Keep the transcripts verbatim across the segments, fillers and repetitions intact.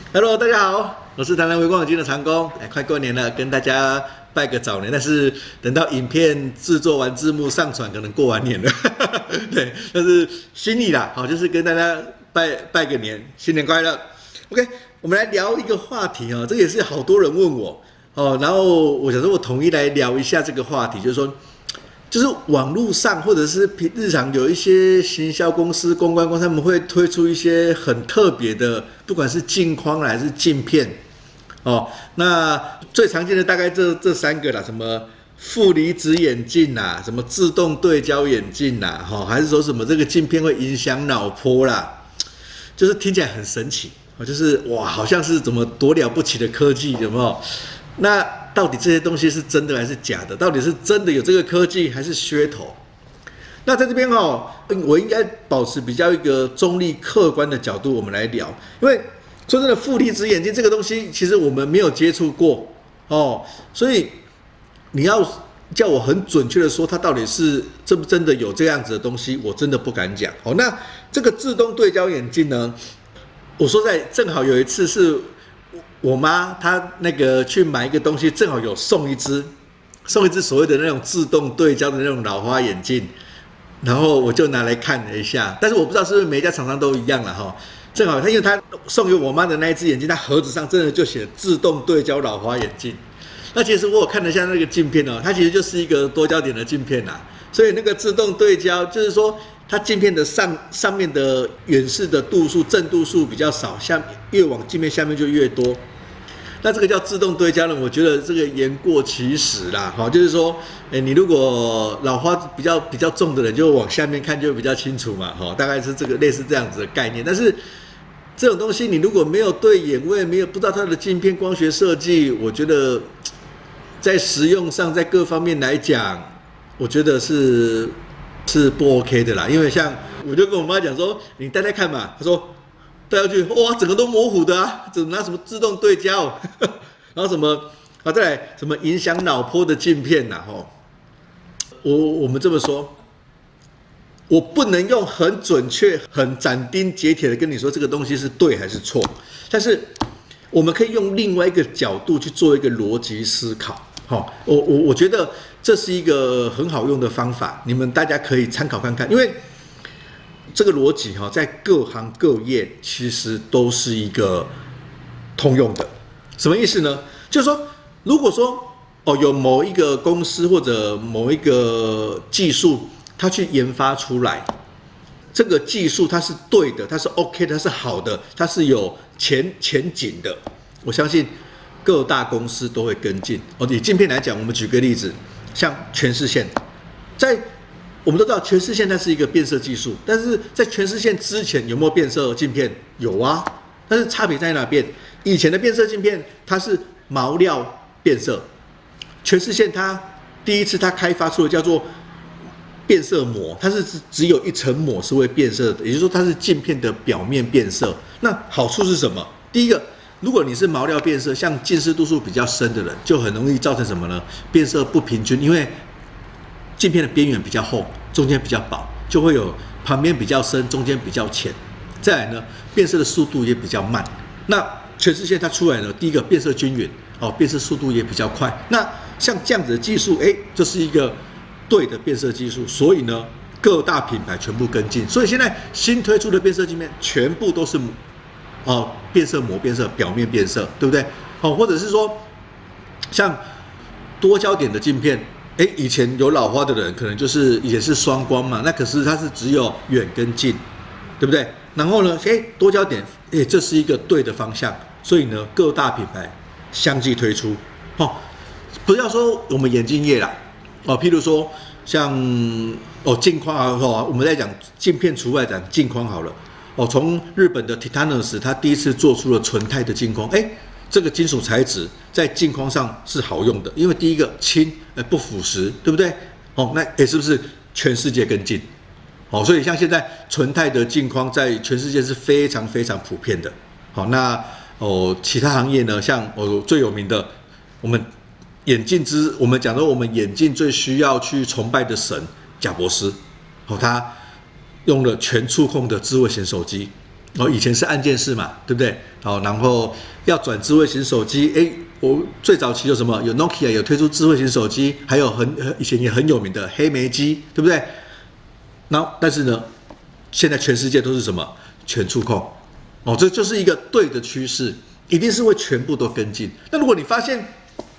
Hello， 大家好，我是台南微光眼镜的长工。哎，快过年了，跟大家拜个早年。但是等到影片制作完、字幕上传，可能过完年了。对，但是心意啦，好，就是跟大家拜拜个年，新年快乐。OK， 我们来聊一个话题哦，这个也是好多人问我哦，然后我想说，我统一来聊一下这个话题，就是说。就是网络上或者是日常有一些行销公司、公关公司，他们会推出一些很特别的，不管是镜框还是镜片，哦，那最常见的大概这这三个啦，什么负离子眼镜啦，什么自动对焦眼镜啦，哈、哦，还是说什么这个镜片会影响脑波啦，就是听起来很神奇，就是哇，好像是怎么多了不起的科技，有没有？那到底这些东西是真的还是假的？到底是真的有这个科技还是噱头？那在这边哦，我应该保持比较一个中立客观的角度，我们来聊。因为说真的，负离子眼镜这个东西，其实我们没有接触过哦，所以你要叫我很准确的说，它到底是真不真的有这样子的东西，我真的不敢讲。哦，那这个自动对焦眼镜呢？我说在正好有一次是。我妈她那个去买一个东西，正好有送一只，送一只所谓的那种自动对焦的那种老花眼镜，然后我就拿来看了一下，但是我不知道是不是每一家厂商都一样了哈。正好他因为他送给我妈的那一只眼镜，它盒子上真的就写自动对焦老花眼镜。那其实我有看了一下那个镜片哦，它其实就是一个多焦点的镜片啦，所以那个自动对焦就是说。它镜片的上上面的远视的度数正度数比较少，下越往镜片下面就越多。那这个叫自动对焦呢？我觉得这个言过其实啦，哈，就是说，哎，你如果老花比较比较重的人，就往下面看就比较清楚嘛，哈，大概是这个类似这样子的概念。但是这种东西你如果没有对眼位，没有不知道它的镜片光学设计，我觉得在实用上，在各方面来讲，我觉得是。是不 OK 的啦，因为像我就跟我妈讲说，你戴戴看嘛。她说戴下去，哇，整个都模糊的啊，怎么拿什么自动对焦，然后什么啊，再来什么影响脑波的镜片呐，吼，我我们这么说，我不能用很准确、很斩钉截铁的跟你说这个东西是对还是错，但是我们可以用另外一个角度去做一个逻辑思考。好，我我我觉得这是一个很好用的方法，你们大家可以参考看看，因为这个逻辑哈，在各行各业其实都是一个通用的。什么意思呢？就是说，如果说哦有某一个公司或者某一个技术，它去研发出来，这个技术它是对的，它是 OK 的，它是好的，它是有前前景的，我相信。各大公司都会跟进哦。以镜片来讲，我们举个例子，像全视线，在我们都知道全视线它是一个变色技术，但是在全视线之前有没有变色镜片？有啊，但是差别在哪边？以前的变色镜片它是毛料变色，全视线它第一次它开发出的叫做变色膜，它是只有一层膜是会变色的，也就是说它是镜片的表面变色。那好处是什么？第一个。如果你是毛料变色，像近视度数比较深的人，就很容易造成什么呢？变色不平均，因为镜片的边缘比较厚，中间比较薄，就会有旁边比较深，中间比较浅。再来呢，变色的速度也比较慢。那全视线它出来呢，第一个变色均匀，哦，变色速度也比较快。那像这样子的技术，哎，就是一个对的变色技术，所以呢，各大品牌全部跟进。所以现在新推出的变色镜片，全部都是。哦，变色膜变色，表面变色，对不对？哦，或者是说，像多焦点的镜片，哎，以前有老花的人可能就是也是双光嘛，那可是它是只有远跟近，对不对？然后呢，哎，多焦点，哎，这是一个对的方向，所以呢，各大品牌相继推出。哦，不要说我们眼镜业啦，哦，譬如说像哦镜框啊，哦，我们在讲镜片除外讲镜框好了。哦，从日本的 Titanos， 它第一次做出了纯钛的镜框，哎，这个金属材质在镜框上是好用的，因为第一个轻，呃，不腐蚀，对不对？哦，那哎，是不是全世界跟进？哦，所以像现在纯钛的镜框在全世界是非常非常普遍的。好，那哦，其他行业呢，像哦最有名的，我们眼镜之，我们讲说我们眼镜最需要去崇拜的神贾伯斯，哦，他。用了全触控的智慧型手机， 哦，以前是按键式嘛，对不对？好，然后要转智慧型手机，哎，我最早期有什么？有 Nokia 有推出智慧型手机，还有很以前也很有名的黑莓机，对不对？那但是呢，现在全世界都是什么？全触控，哦，这就是一个对的趋势，一定是会全部都跟进。那如果你发现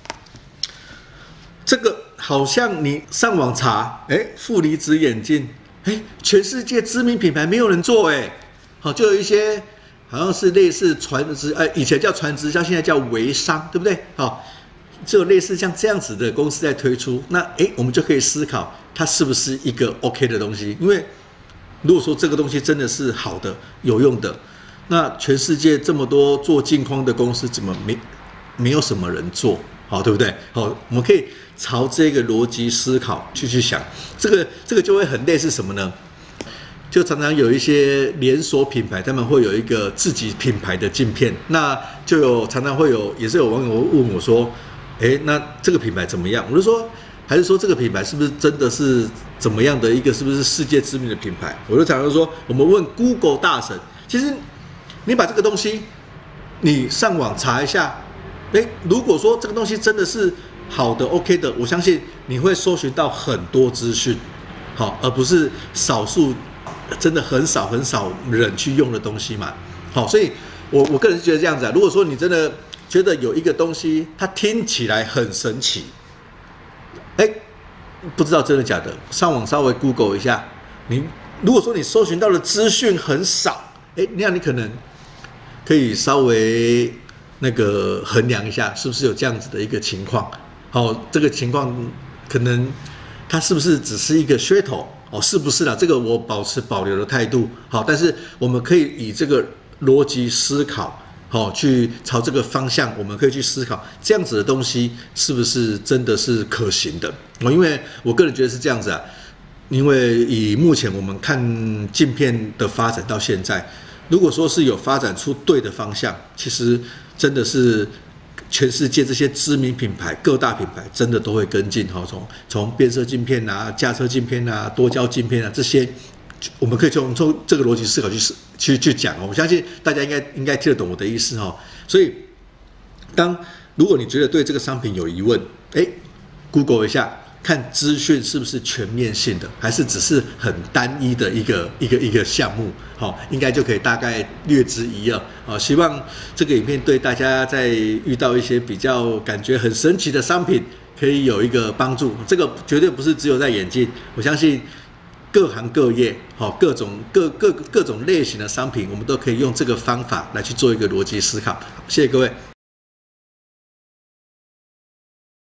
这个好像你上网查，哎，负离子眼镜，哎，全世界知名品牌没有人做，哎。好，就有一些好像是类似传直，呃，以前叫传直销，现在叫微商，对不对？好，就有类似像这样子的公司在推出，那诶，我们就可以思考它是不是一个 OK 的东西？因为如果说这个东西真的是好的、有用的，那全世界这么多做镜框的公司，怎么没没有什么人做？好，对不对？好，我们可以朝这个逻辑思考去去想，这个这个就会很类似什么呢？就常常有一些连锁品牌，他们会有一个自己品牌的镜片，那就有常常会有，也是有网友问我说，哎，那这个品牌怎么样？我就说，还是说这个品牌是不是真的是怎么样的一个，是不是世界知名的品牌？我就常常说，我们问 Google 大神，其实你把这个东西，你上网查一下，哎，如果说这个东西真的是好的 OK 的，我相信你会搜寻到很多资讯，好，而不是少数。真的很少很少人去用的东西嘛，好，所以我我个人是觉得这样子啊。如果说你真的觉得有一个东西，它听起来很神奇，哎，不知道真的假的，上网稍微 Google 一下，你如果说你搜寻到的资讯很少，哎，那样你可能可以稍微那个衡量一下，是不是有这样子的一个情况？好，这个情况可能它是不是只是一个噱头？哦，是不是啦？这个我保持保留的态度。好，但是我们可以以这个逻辑思考，好，去朝这个方向，我们可以去思考这样子的东西是不是真的是可行的？哦，因为我个人觉得是这样子啊。因为以目前我们看镜片的发展到现在，如果说是有发展出对的方向，其实真的是。全世界这些知名品牌、各大品牌真的都会跟进哈，从从变色镜片啊、驾车镜片啊、多焦镜片啊这些，我们可以从从这个逻辑思考去去去讲哦。我相信大家应该应该听得懂我的意思哈。所以，当如果你觉得对这个商品有疑问，哎 ，Google 一下。看资讯是不是全面性的，还是只是很单一的一个一个一个项目？好，应该就可以大概略知一二。好，希望这个影片对大家在遇到一些比较感觉很神奇的商品，可以有一个帮助。这个绝对不是只有在眼镜，我相信各行各业，好，各种各各各种类型的商品，我们都可以用这个方法来去做一个逻辑思考。谢谢各位。